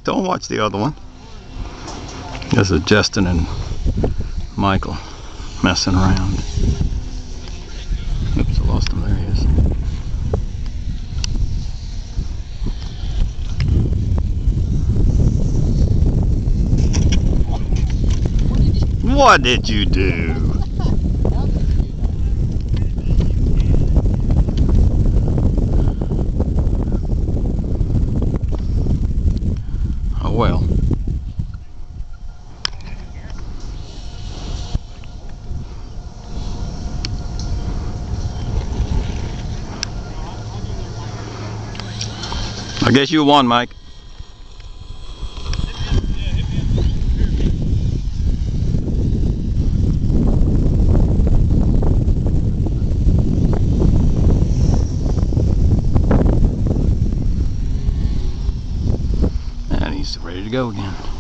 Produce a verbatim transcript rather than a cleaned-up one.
don't watch the other one. This is Justin and Michael messing around. Oops, I lost him. There he is. What did you do? Oh well. I guess you won, Mike. And he's ready to go again.